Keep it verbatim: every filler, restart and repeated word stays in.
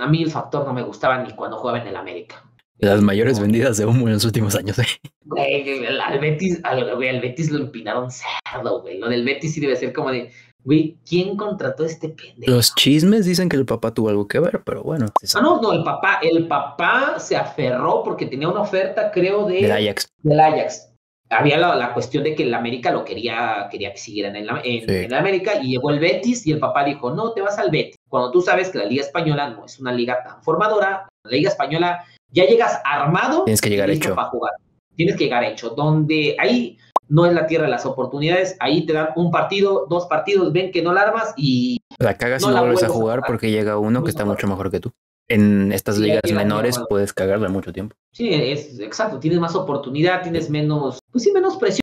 A mí el factor no me gustaba ni cuando jugaba en el América. Las mayores no. vendidas de humo en los últimos años, ¿eh? Güey, al Betis, al, güey, al Betis lo empinaron cerdo, güey. Lo del Betis sí debe ser como de, güey, ¿quién contrató a este pendejo? Los chismes dicen que el papá tuvo algo que ver, pero bueno. Ah, no, no, el papá, el papá se aferró porque tenía una oferta, creo, de... Del Ajax. Del Ajax. Había la, la cuestión de que el América lo quería, quería que siguiera en el, en, sí. en el América, y llegó el Betis y el papá dijo, no, te vas al Betis. Cuando tú sabes que la Liga Española no es una liga tan formadora, la Liga Española ya llegas armado. Tienes que llegar hecho. Para jugar. Tienes que llegar hecho. Donde ahí no es la tierra de las oportunidades, ahí te dan un partido, dos partidos, ven que no la armas y... La cagas no y no vuelves a jugar, a jugar porque llega uno que está mucho mejor que tú. En estas sí, ligas menores puedes cagarla mucho tiempo. Sí, es exacto. Tienes más oportunidad, tienes menos, pues sí, menos presión.